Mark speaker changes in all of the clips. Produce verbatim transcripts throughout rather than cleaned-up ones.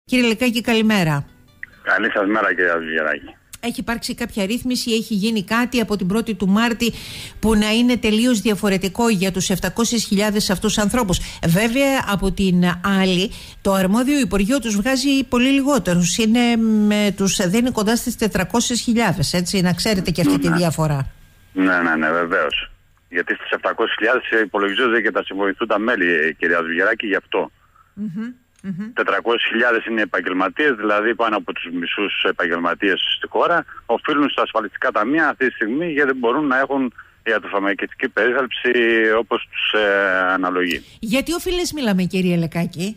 Speaker 1: Κύριε Λεκάκη, καλημέρα.
Speaker 2: Καλή σας μέρα, κύριε Αζουγεράκη.
Speaker 1: Έχει υπάρξει κάποια ρύθμιση, έχει γίνει κάτι από την πρώτη του Μάρτη που να είναι τελείως διαφορετικό για τους επτακόσιες χιλιάδες αυτούς ανθρώπους? Βέβαια, από την άλλη, το αρμόδιο Υπουργείο τους βγάζει πολύ λιγότερους. Είναι, με, τους δίνει κοντά στις τετρακόσιες χιλιάδες, έτσι, να ξέρετε και αυτή
Speaker 2: ναι.
Speaker 1: τη διαφορά.
Speaker 2: Ναι, ναι, ναι, βεβαίως. Γιατί στις επτακόσιες χιλιάδες υπολογίζονται και τα συμβοηθούν τα μέλη, κύριε Αζουγεράκη, γι' αυτό.
Speaker 1: Mm-hmm. Mm-hmm.
Speaker 2: τετρακόσιες χιλιάδες είναι επαγγελματίες, δηλαδή πάνω από τους μισούς επαγγελματίες στη χώρα, οφείλουν στα ασφαλιστικά ταμεία αυτή τη στιγμή γιατί δεν μπορούν να έχουν ιατροφαρμακευτική περίθαλψη όπως τους ε, αναλογεί.
Speaker 1: Γιατί οφείλες μιλάμε, κύριε Λεκάκη?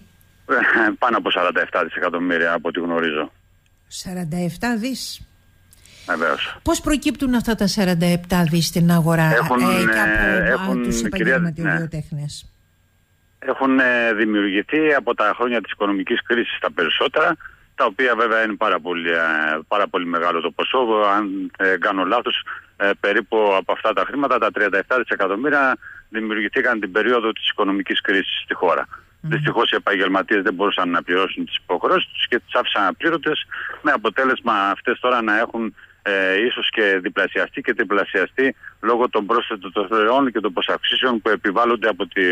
Speaker 2: Πάνω από σαράντα επτά δισεκατομμύρια από ό,τι γνωρίζω.
Speaker 1: σαράντα επτά δις.
Speaker 2: Βεβαίως.
Speaker 1: Πώς προκύπτουν αυτά τα σαράντα επτά δις στην αγορά
Speaker 2: έχουν,
Speaker 1: ε, και από
Speaker 2: έχουν,
Speaker 1: τους επαγγελματιοβιοτέχνες?
Speaker 2: Ναι. Έχουν δημιουργηθεί από τα χρόνια της οικονομικής κρίσης τα περισσότερα, τα οποία βέβαια είναι πάρα πολύ, πάρα πολύ μεγάλο το ποσό. Αν ε, κάνω λάθος, ε, περίπου από αυτά τα χρήματα, τα τριάντα επτά δισεκατομμύρια δημιουργηθήκαν την περίοδο της οικονομικής κρίσης στη χώρα. Mm. Δυστυχώς οι επαγγελματίες δεν μπορούσαν να πληρώσουν τις υποχρεώσεις τους και τις άφησαν απλήρωτες, με αποτέλεσμα αυτές τώρα να έχουν ε, ίσως και διπλασιαστεί και τριπλασιαστεί λόγω των πρόσθετων χρεών και των προσαυξήσεων που επιβάλλονται από τη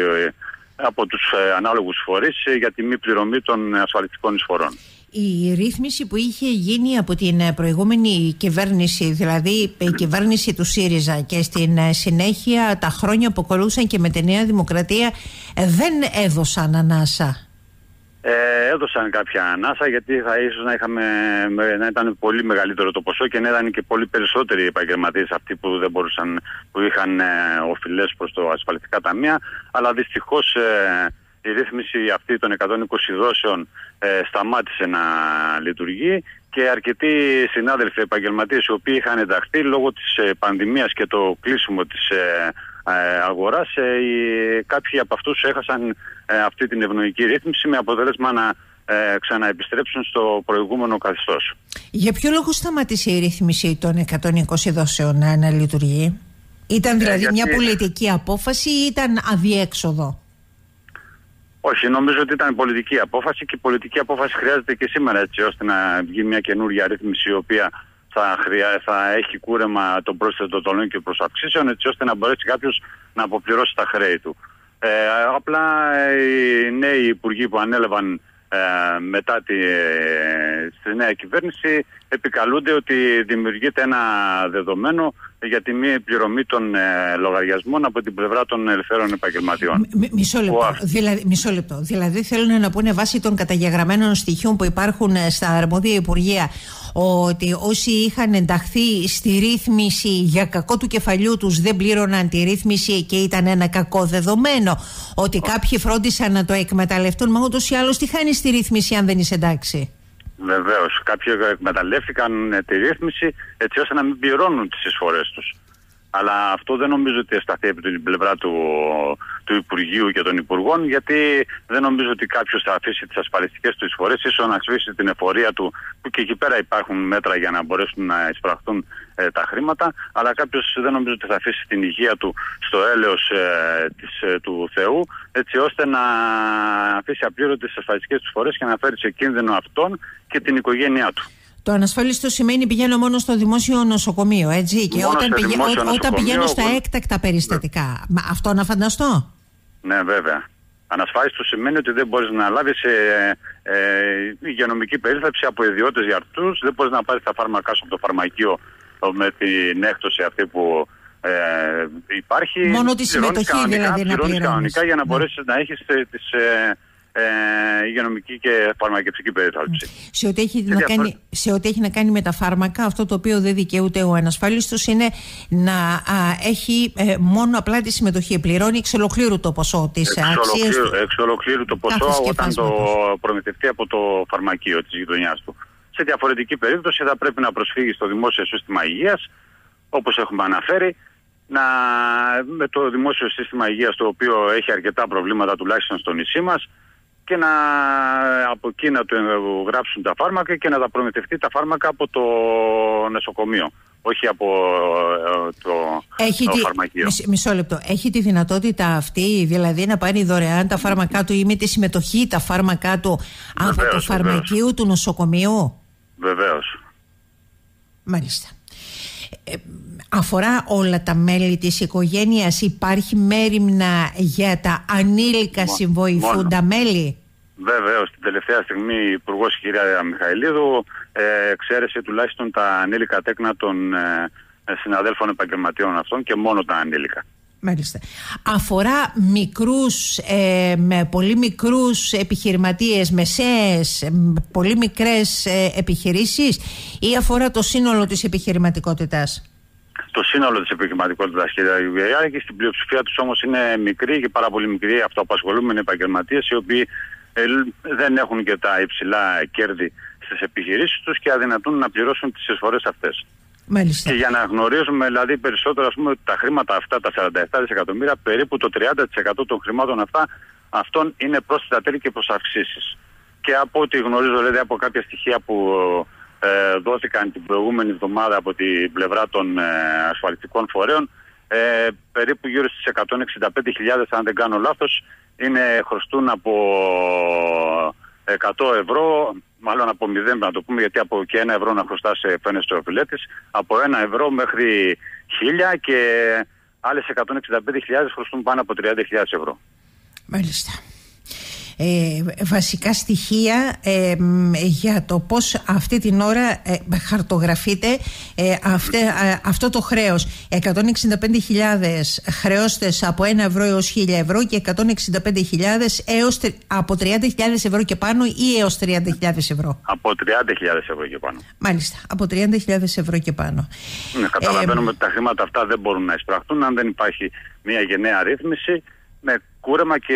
Speaker 2: από τους ε, ανάλογους φορείς ε, για τη μη πληρωμή των ασφαλιστικών εισφορών.
Speaker 1: Η ρύθμιση που είχε γίνει από την προηγούμενη κυβέρνηση, δηλαδή η κυβέρνηση του ΣΥΡΙΖΑ, και στην συνέχεια τα χρόνια που ακολούθησαν και με τη Νέα Δημοκρατία, ε, δεν έδωσαν ανάσα.
Speaker 2: Ε, έδωσαν κάποια ανάσα, γιατί θα ίσως να, είχαμε, να ήταν πολύ μεγαλύτερο το ποσό και να ήταν και πολύ περισσότεροι επαγγελματίες αυτοί που, δεν μπορούσαν, που είχαν ε, οφειλές προς το ασφαλιστικά ταμεία, αλλά δυστυχώς ε, η ρύθμιση αυτή των εκατόν είκοσι δόσεων ε, σταμάτησε να λειτουργεί και αρκετοί συνάδελφοι επαγγελματίες οι οποίοι είχαν ενταχθεί λόγω της ε, πανδημίας και το κλείσιμο της ε, αγοράς, ε, οι, κάποιοι από αυτούς έχασαν ε, αυτή την ευνοϊκή ρύθμιση, με αποτέλεσμα να ε, ξαναεπιστρέψουν στο προηγούμενο καθεστώς. Για ποιο λόγο σταμάτησε η ρύθμιση των εκατόν είκοσι δόσεων να, να λειτουργεί? Ήταν δηλαδή ε, γιατί... μια πολιτική απόφαση ή ήταν αδιέξοδο? Όχι, νομίζω ότι ήταν πολιτική απόφαση, και η πολιτική απόφαση χρειάζεται και σήμερα, έτσι ώστε να βγει μια καινούργια ρύθμιση η οποία θα, χρειά, θα έχει κούρεμα των πρόσθετων τολών και προσαυξήσεων, έτσι ώστε να μπορέσει κάποιος να αποπληρώσει τα χρέη του. Ε, απλά οι νέοι υπουργοί που ανέλαβαν ε, μετά τη, στη νέα κυβέρνηση επικαλούνται ότι δημιουργείται ένα δεδομένο για τη μη πληρωμή των ε, λογαριασμών από την πλευρά των ελευθέρων επαγγελματιών. Μ, μισό,
Speaker 1: λεπτό, δηλαδή, μισό λεπτό. Δηλαδή θέλουν να πούνε, βάσει των καταγεγραμμένων στοιχείων που υπάρχουν στα αρμόδια υπουργεία, ότι όσοι είχαν ενταχθεί στη ρύθμιση για κακό του κεφαλιού τους δεν πλήρωναν τη ρύθμιση και ήταν ένα κακό δεδομένο. Ότι oh. κάποιοι φρόντισαν να το εκμεταλλευτούν, μα ούτως ή άλλως τι χάνει στη ρύθμιση αν δεν είσαι εντάξει?
Speaker 2: Βεβαίως. Κάποιοι εκμεταλλεύτηκαν τη ρύθμιση έτσι ώστε να μην πληρώνουν τις εισφορές τους. Αλλά αυτό δεν νομίζω ότι σταθεί από την πλευρά του, του Υπουργείου και των Υπουργών, γιατί δεν νομίζω ότι κάποιος θα αφήσει τις ασφαλιστικές του εισφορές, ίσως να αφήσει την εφορία του, που και εκεί πέρα υπάρχουν μέτρα για να μπορέσουν να εισπραχθούν ε, τα χρήματα, αλλά κάποιος δεν νομίζω ότι θα αφήσει την υγεία του στο έλεος ε, της, ε, του Θεού, έτσι ώστε να αφήσει απλήρωτες τις ασφαλιστικές του εισφορές και να φέρει σε κίνδυνο αυτόν και την οικογένειά του.
Speaker 1: Το ανασφάλιστο σημαίνει πηγαίνω μόνο στο δημόσιο νοσοκομείο, έτσι. Και
Speaker 2: μόνο
Speaker 1: όταν, πηγα...
Speaker 2: νοσοκομείο,
Speaker 1: όταν πηγαίνω στα
Speaker 2: όπου...
Speaker 1: έκτακτα περιστατικά. Μα αυτό να φανταστώ.
Speaker 2: Ναι, βέβαια. Ανασφάλιστο σημαίνει ότι δεν μπορείς να λάβεις ε, ε, υγειονομική περίθαλψη από ιδιώτες γιατρούς, δεν μπορείς να πάρεις τα φάρμακά σου από το φαρμακείο με την έκπτωση αυτή που ε, υπάρχει.
Speaker 1: Μόνο τη συμμετοχή
Speaker 2: κανονικά,
Speaker 1: δηλαδή να πληρώνεις.
Speaker 2: Κανονικά για να
Speaker 1: ναι.
Speaker 2: μπορέσεις να έχεις τις... Ε, Ε, υγειονομική και φαρμακευτική περίθαλψη.
Speaker 1: Σε ό,τι, έχει να κάνει, σε ό,τι έχει να κάνει με τα φάρμακα, αυτό το οποίο δεν δικαιούται ο ανασφάλιστος είναι να α, έχει ε, μόνο απλά τη συμμετοχή. Πληρώνει εξ ολοκλήρου το ποσό της αξίας του.
Speaker 2: Εξ ολοκλήρου το ποσό όταν το προμηθευτεί από το φαρμακείο της γειτονιάς του. Σε διαφορετική περίπτωση θα πρέπει να προσφύγει στο δημόσιο σύστημα υγείας, όπως έχουμε αναφέρει, να, με το δημόσιο σύστημα υγείας, το οποίο έχει αρκετά προβλήματα τουλάχιστον στο νησί μας, και να από εκεί να του γράψουν τα φάρμακα και να τα προμηθευτεί τα φάρμακα από το νοσοκομείο. όχι από το,
Speaker 1: Έχει
Speaker 2: το
Speaker 1: τη...
Speaker 2: φαρμακείο.
Speaker 1: Μισό, μισό λεπτό. Έχει τη δυνατότητα αυτή, δηλαδή να πάρει δωρεάν τα φάρμακά του ή με τη συμμετοχή τα φάρμακά του βεβαίως, από το φαρμακείο βεβαίως. του νοσοκομείου?
Speaker 2: Βεβαίως.
Speaker 1: Μάλιστα. Ε, αφορά όλα τα μέλη της οικογένειας? Υπάρχει μέριμνα για τα ανήλικα Μο, συμβοηθούντα μόνο. μέλη?
Speaker 2: Βεβαίως. Την τελευταία στιγμή η Υπουργός, η κυρία Μιχαηλίδου, ε, εξαίρεσε τουλάχιστον τα ανήλικα τέκνα των ε, συναδέλφων επαγγελματιών αυτών και μόνο τα ανήλικα.
Speaker 1: Μάλιστα. Αφορά μικρούς, ε, με πολύ μικρούς επιχειρηματίες, μεσαίες, πολύ μικρές ε, επιχειρήσεις, ή αφορά το σύνολο της επιχειρηματικότητας?
Speaker 2: Το σύνολο της επιχειρηματικότητας, κυρία Γιουβιάκη, στην πλειοψηφία τους όμως είναι μικροί και πάρα πολύ μικροί αυτοαπασχολούμενοι επαγγελματίες, οι οποίοι ε, δεν έχουν και τα υψηλά κέρδη στις επιχειρήσεις τους και αδυνατούν να πληρώσουν τις εισφορές αυτές.
Speaker 1: Μάλιστα.
Speaker 2: Και για να γνωρίζουμε δηλαδή περισσότερο, ας πούμε, ότι τα χρήματα αυτά, τα σαράντα επτά δισεκατομμύρια, περίπου το τριάντα τοις εκατό των χρημάτων αυτά, αυτών είναι πρόσθετα τέλη και προσαυξήσεις. Και από ό,τι γνωρίζω, δηλαδή από κάποια στοιχεία που ε, δόθηκαν την προηγούμενη εβδομάδα από την πλευρά των ε, ασφαλιστικών φορέων, ε, περίπου γύρω στις εκατόν εξήντα πέντε χιλιάδες, αν δεν κάνω λάθος, είναι χρωστούν από εκατό ευρώ, μάλλον από μηδέν να το πούμε, γιατί από και ένα ευρώ να χρωστά σε φαίνεστο οφειλέτης, από ένα ευρώ μέχρι χίλια και άλλες εκατόν εξήντα πέντε χιλιάδες χρωστούν πάνω από τριάντα χιλιάδες ευρώ.
Speaker 1: Μάλιστα. Ε, βασικά στοιχεία ε, για το πώς αυτή την ώρα ε, χαρτογραφείται ε, αυτε, ε, αυτό το χρέος. εκατόν εξήντα πέντε χιλιάδες χρεώστες από ένα ευρώ έως χίλια ευρώ και εκατόν εξήντα πέντε χιλιάδες έως, από τριάντα χιλιάδες ευρώ και πάνω ή έως τριάντα χιλιάδες ευρώ?
Speaker 2: Από τριάντα χιλιάδες ευρώ και πάνω.
Speaker 1: Μάλιστα, από τριάντα χιλιάδες ευρώ και πάνω.
Speaker 2: Ναι, καταλαβαίνουμε ε, ότι τα χρήματα αυτά δεν μπορούν να εισπραχτούν αν δεν υπάρχει μια γενναία ρύθμιση με κούρεμα και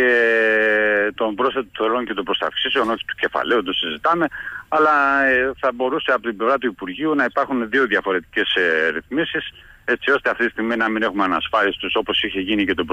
Speaker 2: των πρόσθετων τελών και των προσαυξήσεων, όχι του κεφαλαίου, το συζητάμε, αλλά ε, θα μπορούσε από την πλευρά του Υπουργείου να υπάρχουν δύο διαφορετικές ε, ρυθμίσεις, έτσι ώστε αυτή τη στιγμή να μην έχουμε ανασφάλιστους όπως είχε γίνει και το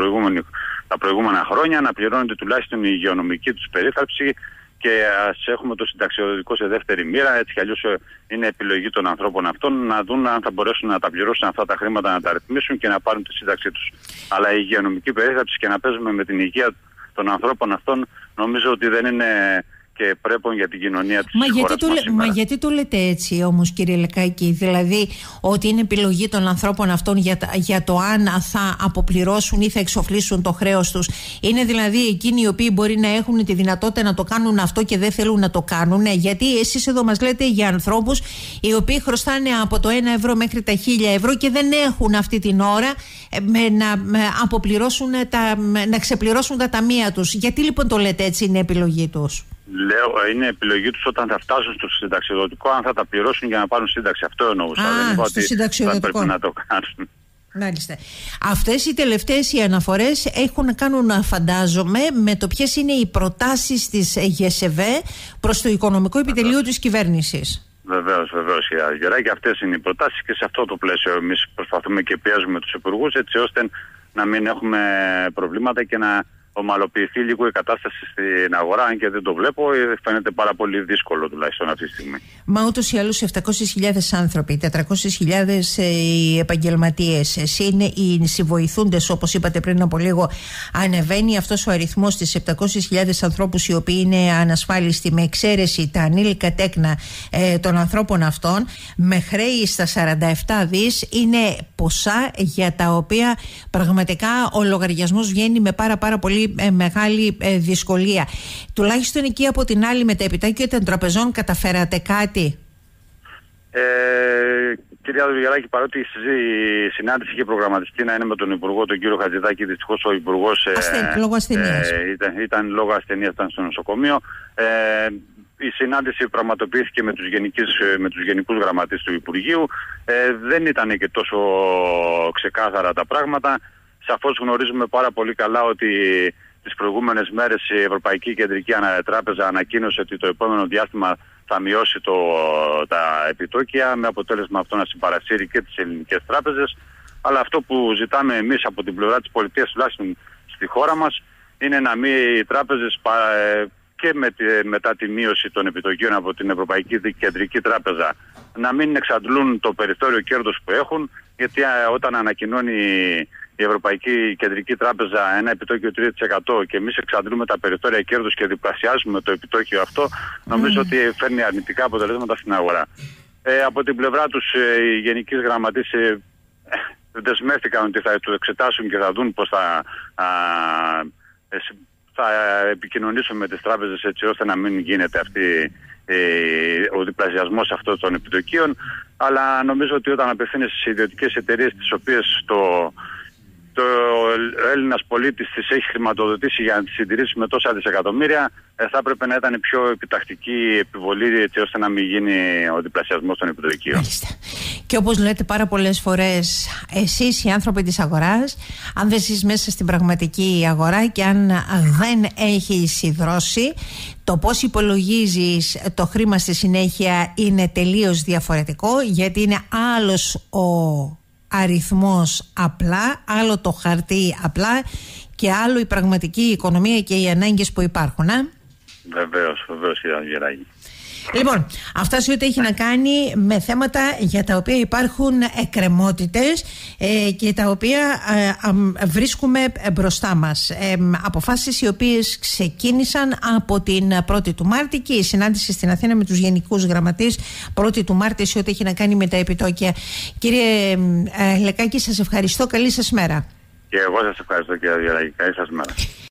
Speaker 2: τα προηγούμενα χρόνια, να πληρώνεται τουλάχιστον η υγειονομική τους περίθαλψη και ας έχουμε το συνταξιοδοτικό σε δεύτερη μοίρα, έτσι κι αλλιώς είναι επιλογή των ανθρώπων αυτών να δουν αν θα μπορέσουν να τα πληρώσουν αυτά τα χρήματα, να τα ρυθμίσουν και να πάρουν τη σύνταξή τους. Αλλά η υγειονομική περίθαλψη και να παίζουμε με την υγεία των ανθρώπων αυτών, νομίζω ότι δεν είναι και πρέπον για την κοινωνία της
Speaker 1: μα
Speaker 2: χώρας
Speaker 1: γιατί, το,
Speaker 2: μας
Speaker 1: μα γιατί το λέτε έτσι όμως, κύριε Λεκάκη? Δηλαδή ότι είναι επιλογή των ανθρώπων αυτών για, για το αν θα αποπληρώσουν ή θα εξοφλήσουν το χρέος τους. Είναι δηλαδή εκείνοι οι οποίοι μπορεί να έχουν τη δυνατότητα να το κάνουν αυτό και δεν θέλουν να το κάνουν? Γιατί εσείς εδώ μας λέτε για ανθρώπους οι οποίοι χρωστάνε από το ένα ευρώ μέχρι τα χίλια ευρώ και δεν έχουν αυτή την ώρα με, να, με, αποπληρώσουν τα, με, να ξεπληρώσουν τα ταμεία τους. Γιατί λοιπόν το λέτε έτσι είναι επιλογή τους?
Speaker 2: Λέω, είναι επιλογή τους όταν θα φτάσουν στο συνταξιοδοτικό, αν θα τα πληρώσουν για να πάρουν σύνταξη. Αυτό εννοούσα.
Speaker 1: Α,
Speaker 2: δεν είπα
Speaker 1: στο
Speaker 2: ότι
Speaker 1: συνταξιοδοτικό.
Speaker 2: θα πρέπει να το κάνουν.
Speaker 1: Μάλιστα. Αυτές οι τελευταίες οι αναφορές έχουν να κάνουν, φαντάζομαι, με το ποιες είναι οι προτάσεις της ΓΕΣΕΒΕ προς το οικονομικό επιτελείο της κυβέρνησης.
Speaker 2: Βεβαίως, βεβαίως, κυρία Γεράκη. Αυτές είναι οι προτάσεις και σε αυτό το πλαίσιο εμείς προσπαθούμε και πιέζουμε τους υπουργούς, έτσι ώστε να μην έχουμε προβλήματα και να ομαλοποιηθεί λίγο η κατάσταση στην αγορά, αν και δεν το βλέπω, φαίνεται πάρα πολύ δύσκολο τουλάχιστον αυτή τη στιγμή.
Speaker 1: Μα ούτως ή άλλως επτακόσιες χιλιάδες άνθρωποι, τετρακόσιες χιλιάδες ε, οι επαγγελματίες, είναι οι συμβοηθούντες, όπως είπατε πριν από λίγο, ανεβαίνει αυτός ο αριθμός στις επτακόσιες χιλιάδες ανθρώπους οι οποίοι είναι ανασφάλιστοι, με εξαίρεση τα ανήλικα τέκνα ε, των ανθρώπων αυτών, με χρέη στα σαράντα επτά δις. Είναι ποσά για τα οποία πραγματικά ο λογαριασμός βγαίνει με πάρα πάρα πολύ Ε, μεγάλη ε, δυσκολία. Τουλάχιστον εκεί από την άλλη, με τα επιτόκια των τραπεζών, καταφέρατε κάτι?
Speaker 2: Ε, κυρία Δουγεράκη, παρότι η συνάντηση είχε προγραμματιστεί να είναι με τον Υπουργό, τον κύριο Χατζηδάκη, δυστυχώς ο Υπουργός
Speaker 1: Ασθεν, ε, λόγω ασθενείας.
Speaker 2: Ε, ήταν, ήταν λόγω ασθενείας, ήταν στο νοσοκομείο. Ε, η συνάντηση πραγματοποιήθηκε με τους, γενικούς, με τους γενικούς γραμματείς του Υπουργείου. Ε, δεν ήταν και τόσο ξεκάθαρα τα πράγματα. Σαφώς γνωρίζουμε πάρα πολύ καλά ότι τις προηγούμενες μέρες η Ευρωπαϊκή Κεντρική Τράπεζα ανακοίνωσε ότι το επόμενο διάστημα θα μειώσει το, τα επιτόκια, με αποτέλεσμα αυτό να συμπαρασύρει και τις ελληνικές τράπεζες. Αλλά αυτό που ζητάμε εμείς από την πλευρά της πολιτείας, τουλάχιστον στη χώρα μας, είναι να μην οι τράπεζες και με τη, μετά τη μείωση των επιτοκίων από την Ευρωπαϊκή Κεντρική Τράπεζα να μην εξαντλούν το περιθώριο κέρδους που έχουν, γιατί α, όταν ανακοινώνει η Ευρωπαϊκή Κεντρική Τράπεζα ένα επιτόκιο τρία τοις εκατό και εμείς εξαντλούμε τα περιθώρια κέρδους και διπλασιάζουμε το επιτόκιο αυτό, νομίζω mm. ότι φέρνει αρνητικά αποτελέσματα στην αγορά. Ε, από την πλευρά τους ε, οι γενικοί γραμματείς ε, δεσμεύτηκαν ότι θα το εξετάσουν και θα δουν πώς θα, α, ε, θα επικοινωνήσουν με τις τράπεζες έτσι ώστε να μην γίνεται αυτή, ε, ο διπλασιασμός αυτών των επιτοκίων. Αλλά νομίζω ότι όταν απευθύνεσαι σε ιδιωτικές εταιρείες τις οποίες το, το Έλληνας πολίτης τις έχει χρηματοδοτήσει για να τις συντηρήσει με τόσα δισεκατομμύρια, ε, θα έπρεπε να ήταν πιο επιτακτική η επιβολή έτσι ώστε να μην γίνει ο διπλασιασμός των επιτοκίων. Μάλιστα.
Speaker 1: Και όπως λέτε πάρα πολλές φορές, εσείς οι άνθρωποι της αγοράς, αν δεν ζεις μέσα στην πραγματική αγορά και αν δεν έχεις ιδρώσει, το πώς υπολογίζεις το χρήμα στη συνέχεια είναι τελείως διαφορετικό, γιατί είναι άλλος ο αριθμός απλά, άλλο το χαρτί απλά και άλλο η πραγματική οικονομία και οι ανάγκες που υπάρχουν. Ε?
Speaker 2: Βεβαίως, βεβαίως κύριε Γεράκη.
Speaker 1: Λοιπόν, αυτά σε ό,τι έχει να κάνει με θέματα για τα οποία υπάρχουν εκκρεμότητες ε, και τα οποία ε, ε, βρίσκουμε μπροστά μας. Ε, αποφάσεις οι οποίες ξεκίνησαν από την πρώτη του Μάρτη και η συνάντηση στην Αθήνα με τους γενικούς γραμματείς πρώτη του Μάρτη σε ό,τι έχει να κάνει με τα επιτόκια. Κύριε ε, Λεκάκη, σας ευχαριστώ. Καλή σας μέρα.
Speaker 2: Και εγώ σας ευχαριστώ κύριε Γεράκη. Καλή σας μέρα.